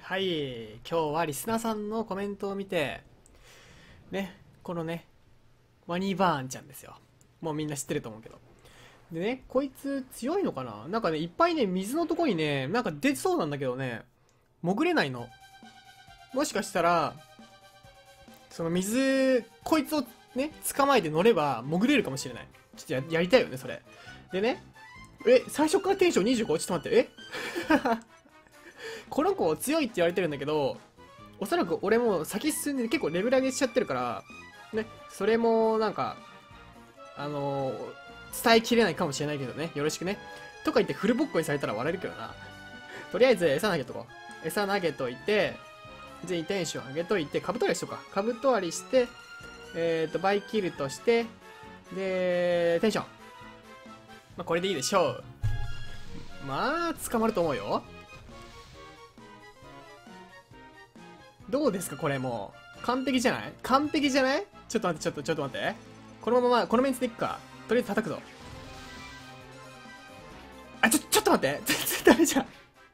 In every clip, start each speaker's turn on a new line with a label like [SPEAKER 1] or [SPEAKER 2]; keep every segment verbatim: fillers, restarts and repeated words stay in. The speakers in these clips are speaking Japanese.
[SPEAKER 1] はい、今日はリスナーさんのコメントを見て、ね、このね、ワニバーンちゃんですよ。もうみんな知ってると思うけど。でね、こいつ強いのかな。なんかね、いっぱいね、水のとこにね、なんか出そうなんだけどね、潜れないの。もしかしたら、その水、こいつをね、捕まえて乗れば潜れるかもしれない。ちょっと や, やりたいよね、それ。でね、え、最初からテンションにじゅうご？ ちょっと待って、えこの子強いって言われてるんだけど、おそらく俺も先進んで結構レベル上げしちゃってるから、ね、それもなんか、あのー、伝えきれないかもしれないけどね、よろしくね。とか言ってフルボッコにされたら笑えるけどな。とりあえず餌投げとこう。餌投げといて、全員テンション上げといて、カブト割りしとくか。カブト割りして、えっと、バイキルとして、で、テンション。まあ、これでいいでしょう。まあ、捕まると思うよ。どうですかこれもう。完璧じゃない完璧じゃないちょっと待って、ちょっと、ちょっと待って。このまま、このメンツでいくか。とりあえず叩くぞ。あ、ちょ、ちょっと待って。全然ダメじゃん。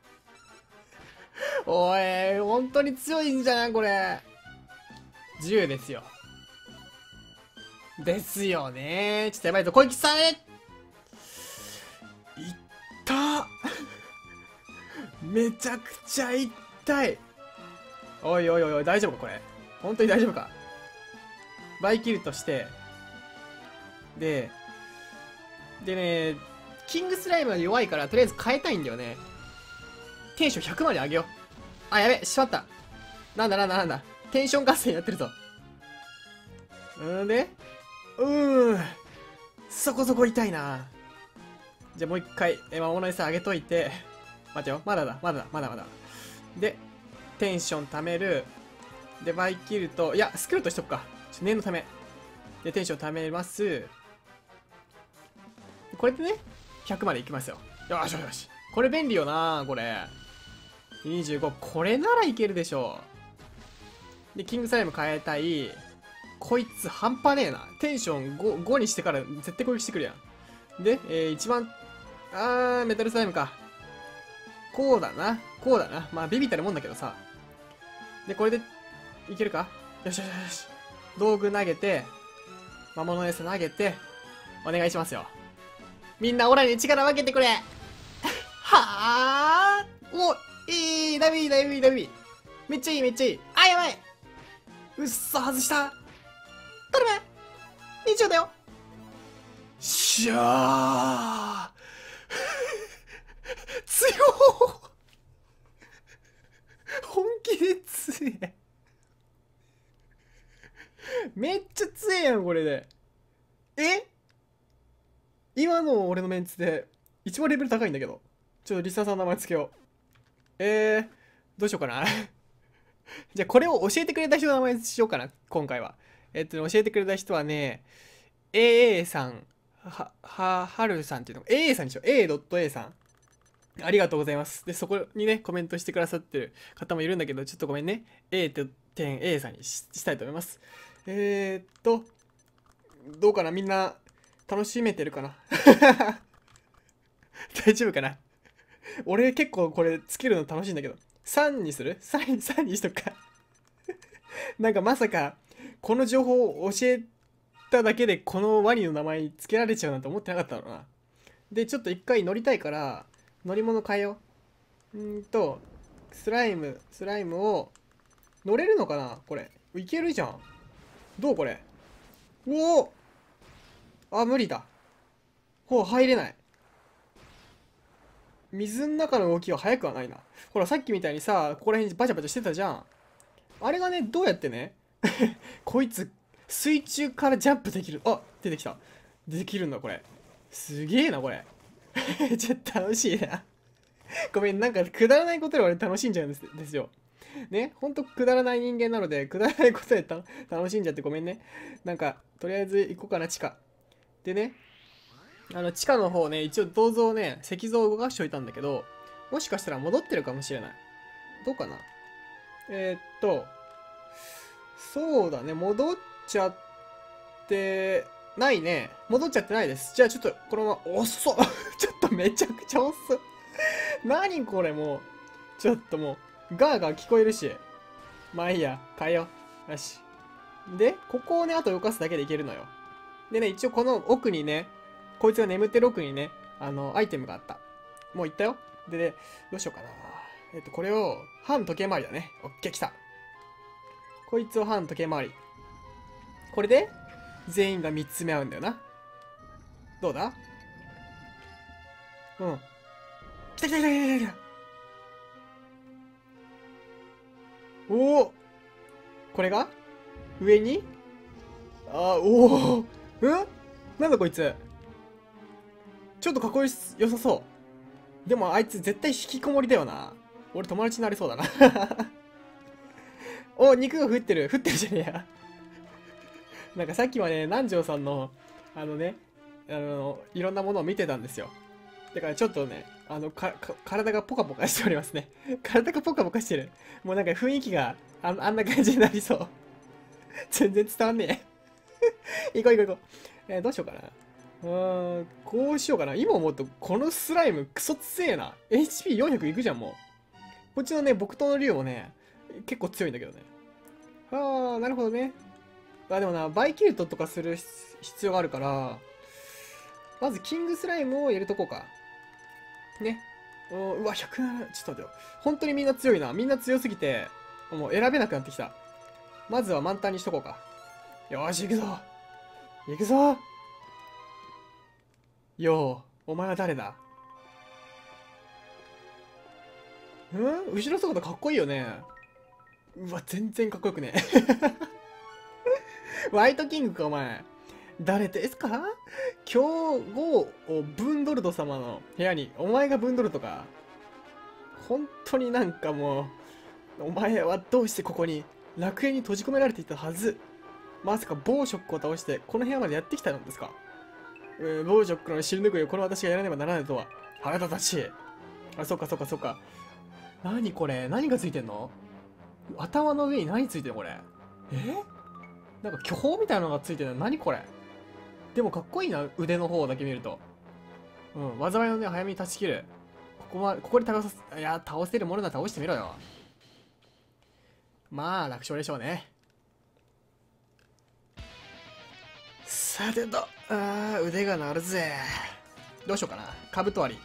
[SPEAKER 1] おい、本当に強いんじゃないこれ。じゅうですよ。ですよね。ちょっとやばいぞ。小池さん、いっためちゃくちゃ痛い。おいおいおいおい、大丈夫かこれ。本当に大丈夫か。バイキルとして、で、でね、キングスライムが弱いから、とりあえず変えたいんだよね。テンションひゃくまで上げよう。あ、やべ、しまった。なんだなんだなんだ。テンション合戦やってるぞ。うんで、うーん。そこそこ痛いな。じゃあもう一回、え、魔物餌上げといて。待ってよ。まだだ、まだだ、まだまだ。で、テンション貯める。で、バイキルと、いや、スクルトしとくか。ちょ念のため。で、テンション貯めます。これでね、ひゃくまでいきますよ。よしよしよし。これ便利よなこれ。にじゅうご。これならいけるでしょう。で、キングスライム変えたい。こいつ半端ねえな。テンション ご, ごにしてから絶対攻撃してくるやん。で、えー、一番、あー、メタルスライムか。こうだな。こうだな。まあ、ビビったるもんだけどさ。で、これで、いけるか？よしよしよし。道具投げて、魔物餌投げて、お願いしますよ。みんなオラに力分けてくれはぁーおいいだいぶいいだいぶいいだいぶいいめっちゃいいめっちゃいいあ、やばいうっそ外した頼む日曜だよしゃー強ー本気で強えめっちゃ強えやんこれでえ今の俺のメンツで一番レベル高いんだけどちょっとリスナーさんの名前つけようえー、どうしようかなじゃあこれを教えてくれた人の名前にしようかな今回はえっと教えてくれた人はね エーエー さんはははるさんっていうの エーエー さんでしょ エーエー さんありがとうございますでそこにねコメントしてくださってる方もいるんだけどちょっとごめんね A.A さんに し, したいと思いますえー、っとどうかなみんな楽しめてるかな大丈夫かな俺結構これつけるの楽しいんだけどさんにする ?さん, さんにしとくかなんかまさかこの情報を教えただけでこのワニの名前つけられちゃうなんて思ってなかったのなでちょっと一回乗りたいから乗り物変えよううんとスライムスライムを乗れるのかなこれいけるじゃんどうこれおおあ無理だほう入れない水の中の動きは速くはないな。ほら、さっきみたいにさ、ここら辺バチャバチャしてたじゃん。あれがね、どうやってね、こいつ、水中からジャンプできる。あ、出てきた。できるんだ、これ。すげえな、これ。ちょっと楽しいな。ごめん、なんか、くだらないことで俺楽しんじゃうんですですよ。ね、ほんとくだらない人間なので、くだらないことでた楽しんじゃってごめんね。なんか、とりあえず行こうかな、地下。でね、あの地下の方ね一応銅像ね石像を動かしておいたんだけどもしかしたら戻ってるかもしれないどうかなえー、っとそうだね戻っちゃってないね戻っちゃってないですじゃあちょっとこのまま遅っちょっとめちゃくちゃ遅っ何これもうちょっともうガーガー聞こえるし。まあいいや、変えよう。よし。で、ここをね、あと動かすだけでいけるのよ。でね、一応この奥にね、こいつが眠ってる奥にね、あの、アイテムがあった。もう行ったよ。でね、どうしようかな。えっと、これを、半時計回りだね。オッケー、来た。こいつを半時計回り。これで、全員がみっつめ合うんだよな。どうだ？うん。来た来た来た来た来た。おお、これが上にあ、おお、うんなんだこいつ。ちょっとかっこよさそう。でもあいつ絶対引きこもりだよな。俺友達になりそうだな。お、肉が降ってる。降ってるじゃねえや。なんかさっきまで南條さんの、あのね、あの、いろんなものを見てたんですよ。だからちょっとね、あの、か、か体がポカポカしておりますね。体がポカポカしてる。もうなんか雰囲気があ、あんな感じになりそう。全然伝わんねえ。行こう行こう行こう。えー、どうしようかな。うーん、こうしようかな。今思うと、このスライムクソ強えな。エイチピーよんひゃく いくじゃん、もう。こっちのね、木刀の竜もね、結構強いんだけどね。あー、なるほどね。あ、でもな、バイキルトとかする必要があるから、まずキングスライムを入れとこうか。ね。うわ、ひゃくなな、ちょっと待ってよ。本当にみんな強いな。みんな強すぎて、もう選べなくなってきた。まずは満タンにしとこうか。よーし、行くぞ。行くぞ。よー、お前は誰だ？ん？後ろ姿かっこいいよね。うわ、全然かっこよくね。ワイトキングか、お前。誰ですか？競合ブンドルド様の部屋に、お前がブンドルドか。本当になんかもう、お前はどうしてここに楽園に閉じ込められていたはず。まさかボーショックを倒してこの部屋までやってきたのですか？えー、ボーショックの尻拭いをこの私がやらねばならないとは。腹立たしい。あ、そっかそっかそっか。何これ？何がついてんの？頭の上に何ついてんのこれ？え？なんか巨峰みたいなのがついてるの？何これ？でもかっこいいな、腕の方だけ見ると。うん、災いのね、早めに断ち切る。ここは、ここで倒す、いや、倒せるものなら倒してみろよ。まあ、楽勝でしょうね。さてと、あー、腕が鳴るぜ。どうしようかな。カブト割り。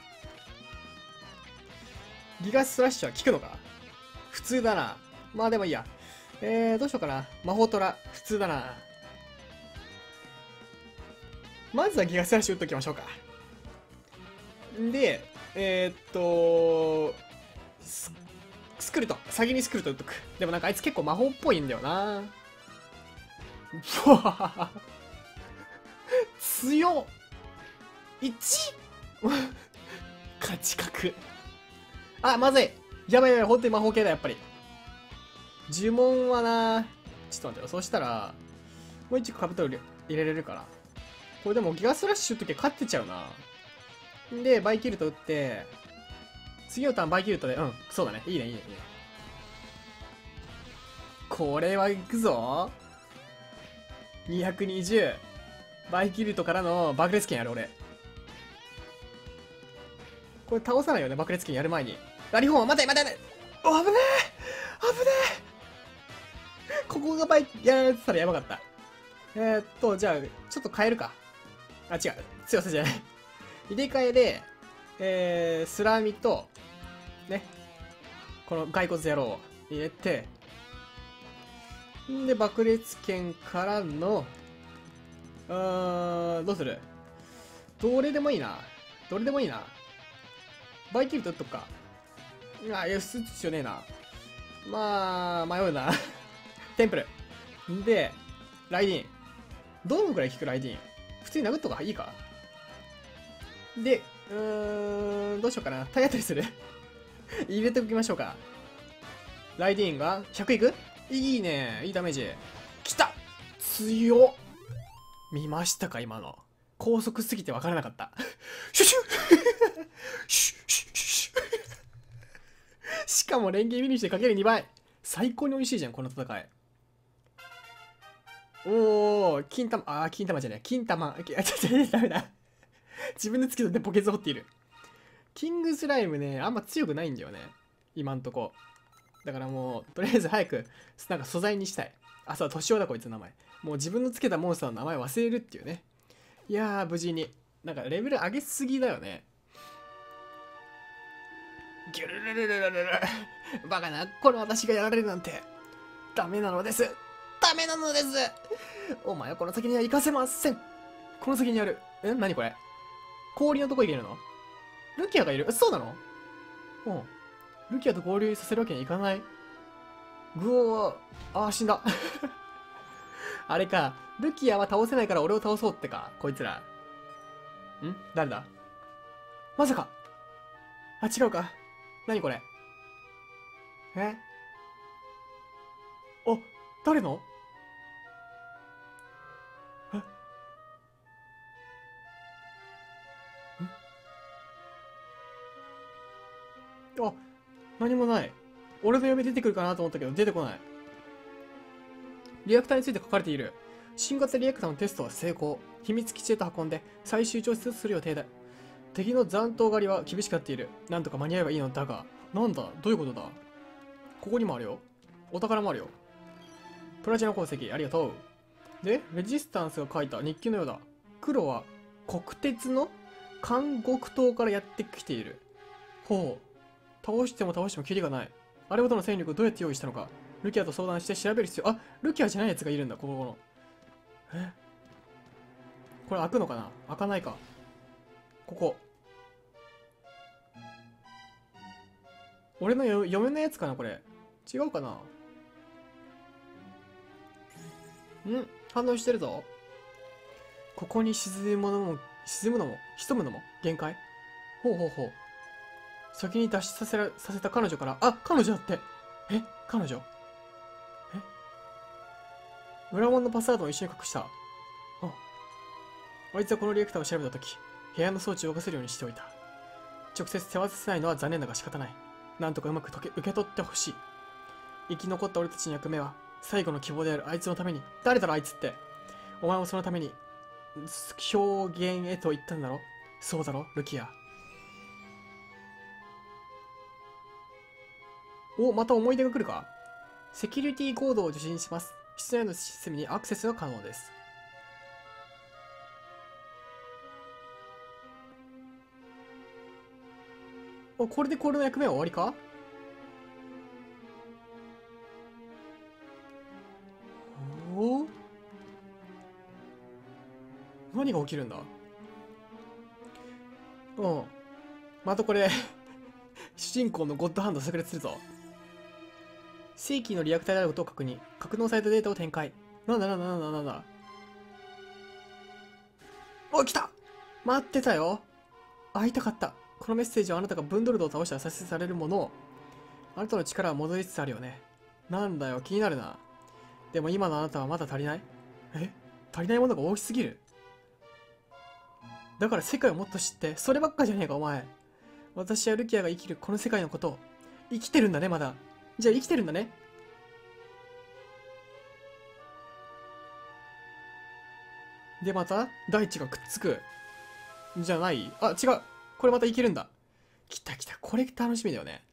[SPEAKER 1] ギガスラッシュは効くのか？普通だな。まあでもいいや。えー、どうしようかな。魔法トラ。普通だな。まずはギガスラッシュ打っときましょうか。で、えー、っとス、スクルト。先にスクルト打っとく。でもなんかあいつ結構魔法っぽいんだよな。うわ強っ いち? 勝ち確。あ、まずい。やばいやばい、本当に魔法系だ、やっぱり。呪文はな、ちょっと待ってよ。そしたら、もう一個カブトル入れれるから。これでもギガスラッシュ打っとき勝ってちゃうな。で、バイキルト打って、次のターンバイキルトで、うん、そうだね。いいね、いいね、いいね。これは行くぞ。にひゃくにじゅう。バイキルトからの爆裂剣やる、俺。これ倒さないよね、爆裂剣やる前に。ラリホーン、待て待て待て。お、危ねえ危ねえ。ここがバイやられてたらやばかった。えー、っと、じゃあ、ちょっと変えるか。あ、違う。強さじゃない。入れ替えで、えー、スラミと、ね、この骸骨野郎を入れて、んで、爆裂剣からの、うーん、どうする？どれでもいいな。どれでもいいな。バイキルト打っとくか。あ、いや、普通必要ねえな。まあ、迷うな。テンプル。で、ライディン。どのくらい効くライディン？普通に殴っとかいいか？で、うーん、どうしようかな。体当たりする入れておきましょうか。ライディーンがひゃくいく？いいね。いいダメージ。きた！強っ！見ましたか今の。高速すぎて分からなかった。シュシュシュシュシュしかも連携ミニしてかけるにばい。最高に美味しいじゃん、この戦い。おー、金玉、あー、金玉じゃない。金玉。あ、ちょっとダメだ。自分でつけとってポケツ掘っている。キングスライムね、あんま強くないんだよね。今んとこ。 だからもうとりあえず早くなんか素材にしたい。あ、そう、年男だこいつの名前。もう自分のつけたモンスターの名前忘れるっていうね。いやー無事になんかレベル上げすぎだよね。ギュルルルルルルルバカな、この私がやられるなんてダメなのです。ダメなのです。お前はこの先には行かせません。この先にある。え、何これ、氷のとこ行けるの？ルキアがいる？そうなの？うん。ルキアと合流させるわけにはいかない。グオー、あー死んだ。あれか、ルキアは倒せないから俺を倒そうってか、こいつら。ん？誰だ？まさか。あ、違うか。何これ。え？あ、誰の？え？ん？あ、何もない。俺の嫁出てくるかなと思ったけど出てこない。リアクターについて書かれている。新型リアクターのテストは成功。秘密基地へと運んで最終調整する予定だ。敵の残党狩りは厳しくなっている。なんとか間に合えばいいのだが。なんだ？どういうことだ？ここにもあるよ。お宝もあるよ。プラチナ鉱石、ありがとう。で、レジスタンスが書いた日記のようだ。黒は国鉄の監獄島からやってきている。ほう。倒しても倒してもキリがない。あれほどの戦力をどうやって用意したのか。ルキアと相談して調べる必要。あ、ルキアじゃないやつがいるんだ、ここの。え？これ開くのかな？開かないか。ここ。俺のよ嫁のやつかなこれ。違うかな？ん？反応してるぞ。ここに沈むのも、沈むのも、潜むのも限界？ほうほうほう。先に脱出させら、させた彼女から、あ、彼女だって。え？彼女？え？裏門のパスワードを一緒に隠した。あ、あいつはこのリアクターを調べたとき、部屋の装置を動かせるようにしておいた。直接手渡せないのは残念だが仕方ない。なんとかうまくとけ受け取ってほしい。生き残った俺たちの役目は、最後の希望であるあいつのために。誰だろあいつって。お前もそのために、表現へと言ったんだろ？そうだろルキア。お、また思い出が来るか？セキュリティコードを受信します。室内のシステムにアクセスが可能です。お、これでこれの役目は終わりか？おお、何が起きるんだ？うん。またこれ主人公のゴッドハンド炸裂するぞ。正規のリアクターであることを確認。格納されたデータを展開。なんだなんだなんだなんだ。お、来た！待ってたよ。会いたかった。このメッセージはあなたがブンドルドを倒したら撮影されるもの。あなたの力は戻りつつあるよね。なんだよ、気になるな。でも今のあなたはまだ足りない？え？足りないものが大きすぎる。だから世界をもっと知って、そればっかじゃねえか、お前。私やルキアが生きるこの世界のことを。生きてるんだね、まだ。じゃあ生きてるんだね。で、また、大地がくっつく。じゃない？あ、違う。これまたいけるんだ。来た来た。これ楽しみだよね。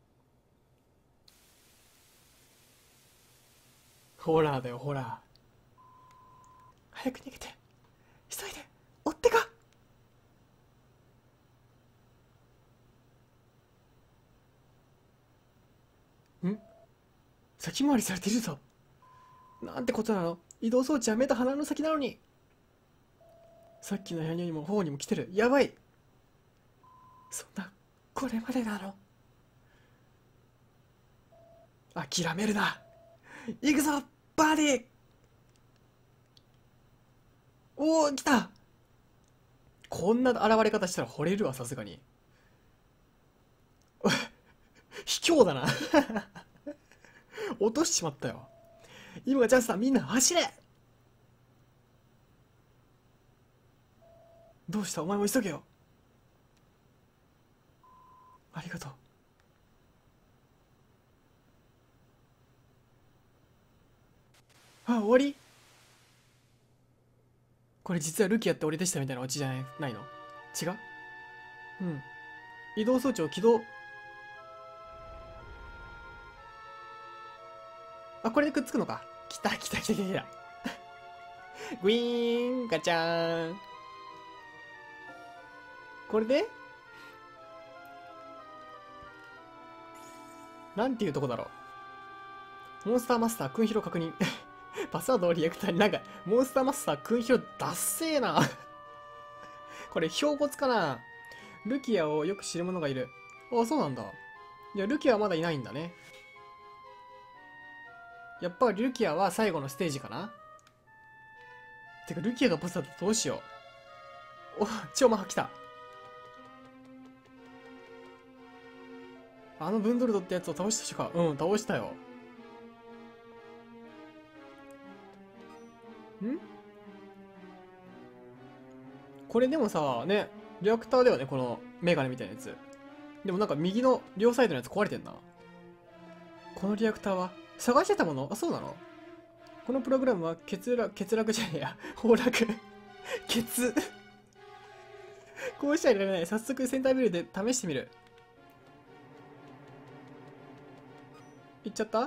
[SPEAKER 1] ホラーだよ、ホラー。早く逃げて。急いで。追ってか。ん？先回りされてるぞ。なんてことなの？移動装置は目と鼻の先なのに。さっきの部屋にも方にも来てる。やばい。そんな、これまでなの？諦めるな。行くぞバーディー。おお、来た。こんな現れ方したら惚れるわ、さすがに。卑怯だな。落としちまったよ。今がチャンスだ、みんな走れ。どうした？お前も急げよ。ありがとう。あ、終わり？これ実はルキアって俺でしたみたいなオチじゃない、ないの？違う？うん。移動装置を起動。 あ、これでくっつくのか。来た来た来た来た来た。グイーン、ガチャーン。これでなんていうとこだろう。モンスターマスター、クンヒロ確認。パスワードをリアクターになんか、モンスターマスター、クンヒロ、ダッセーな。これ、標骨かな。ルキアをよく知る者がいる。あ、そうなんだ。いや、ルキアはまだいないんだね。やっぱりルキアは最後のステージかな。てか、ルキアがボスだとどうしよう。お、超マハ来た。あのブンドルドってやつを倒した人か。うん、倒したよ。んこれでもさ、ね、リアクターだよね、このメガネみたいなやつ。でもなんか右の両サイドのやつ壊れてんな。このリアクターは探してたもの？あ、そうなの？このプログラムは欠落、欠落じゃねえや。崩落。欠。こうしちゃいられない。早速センタービルで試してみる。行っちゃった？ん？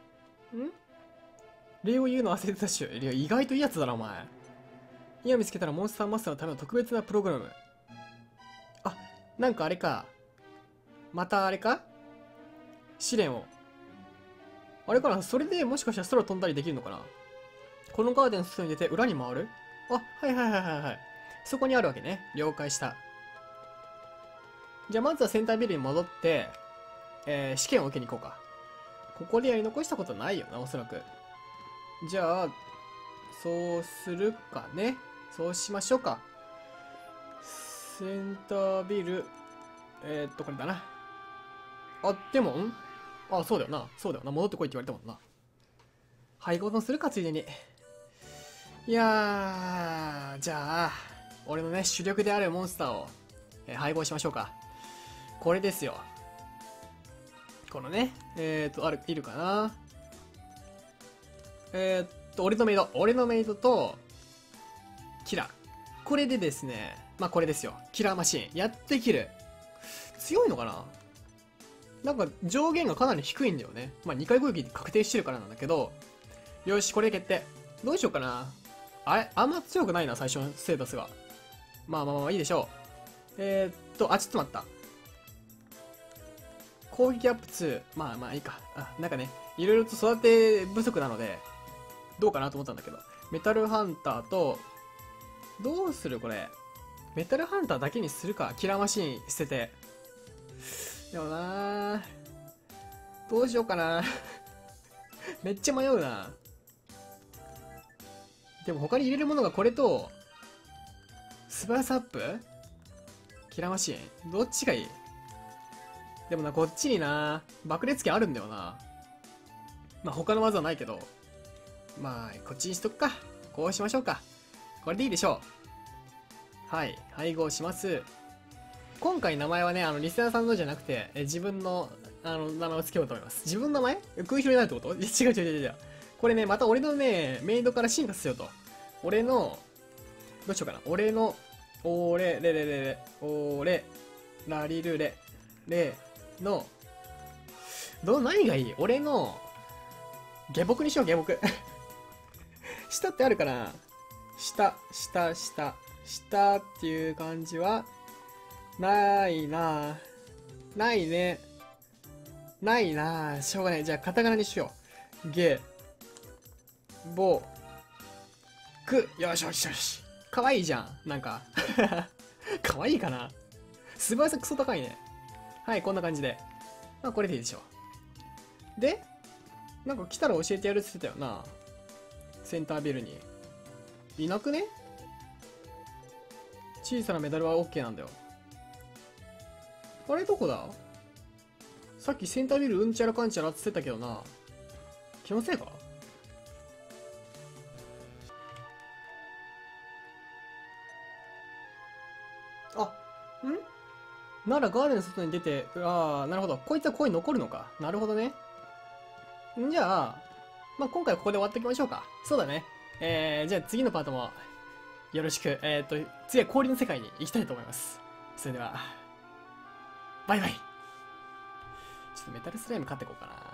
[SPEAKER 1] 礼を言うの忘れてたっしょ。いや、意外といいやつだな、お前。今見つけたらモンスターマスターのための特別なプログラム。あ、なんかあれか。またあれか？試練を。あれかな、それでもしかしたら空飛んだりできるのかな。このガーデンの外に出て裏に回る？あ、はいはいはいはいはい。そこにあるわけね。了解した。じゃあまずはセンタービルに戻って、えー、試験を受けに行こうか。ここでやり残したことないよな、おそらく。じゃあ、そうするかね。そうしましょうか。センタービル、えー、っと、これだな。あ、でも、んあ、そうだよな。そうだよな。戻ってこいって言われたもんな。配合のするか、ついでに。いやー、じゃあ、俺のね、主力であるモンスターを、えー、配合しましょうか。これですよ。このね、えーと、ある、いるかな。えーっと、俺のメイド。俺のメイドと、キラー。これでですね、まあこれですよ。キラーマシーン。やってきる。強いのかな？なんか上限がかなり低いんだよね。まあにかい攻撃確定してるからなんだけど、よし、これ決定。どうしようかな。あれあんま強くないな、最初のステータスが。まあまあまあいいでしょう。えー、っと、あ、ちょっと待った。攻撃アップに。まあまあいいか。あ、なんかね、いろいろと育て不足なので、どうかなと思ったんだけど。メタルハンターと、どうするこれ。メタルハンターだけにするか。キラーマシーン捨てて。でもなー。どうしようかな。めっちゃ迷うな。でも他に入れるものがこれと、素早さアップ？キラーマシーンどっちがいい？でもな、こっちにな、爆裂剣あるんだよな。まあ他の技はないけど。まあ、こっちにしとくか。こうしましょうか。これでいいでしょう。はい。配合します。今回名前はね、あの、リスナーさんのじゃなくて、え自分の、あの、名前を付けようと思います。自分の名前空広になるってこと？いや、違う違う違う違う。これね、また俺のね、メイドから進化させようと。俺の、どうしようかな。俺の、おーれ、れれれれ、おーれ、ラリルレ、レの、ど、何がいい？俺の、下僕にしよう、下僕。下ってあるかな？下、下、下、下っていう感じは、ないなぁ。ないね。ないなぁ。しょうがない。じゃあ、カタカナにしよう。ゲ、ボ、ク。よしよしよし。かわいいじゃん。なんか。かわいいかな？素早さクソ高いね。はい、こんな感じで。まあ、これでいいでしょう。で、なんか来たら教えてやるって言ってたよな。センタービルに。いなくね？小さなメダルは OK なんだよ。あれどこだ？さっきセンタービルうんちゃらかんちゃらって言ってたけどな。気のせいか？あ、ん？ならガーデンの外に出て、ああ、なるほど。こいつはここに残るのか。なるほどね。んじゃあ、まあ、今回はここで終わっておきましょうか。そうだね。えー、じゃあ次のパートもよろしく。えー、っと、次は氷の世界に行きたいと思います。それでは、バイバイ。ちょっとメタルスライム買ってこうかな。